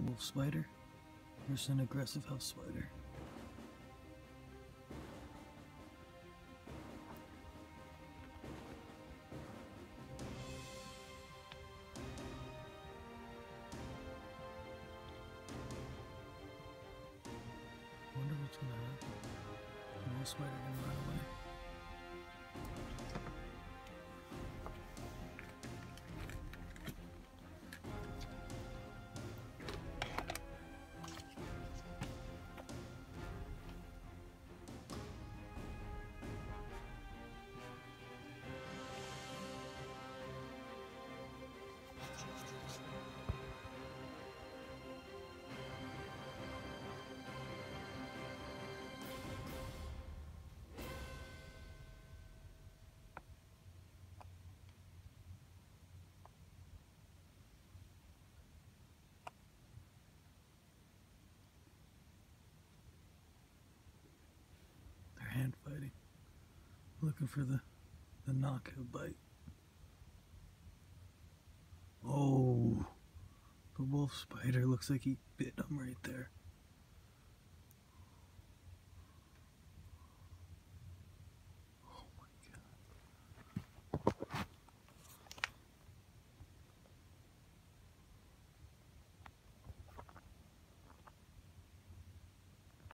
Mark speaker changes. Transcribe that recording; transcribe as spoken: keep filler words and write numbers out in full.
Speaker 1: wolf spider versus an aggressive house spider. I wonder what's gonna happen. The wolf spider gonna run away. Hand fighting, looking for the, the knockout bite. Oh, the wolf spider looks like he bit him right there.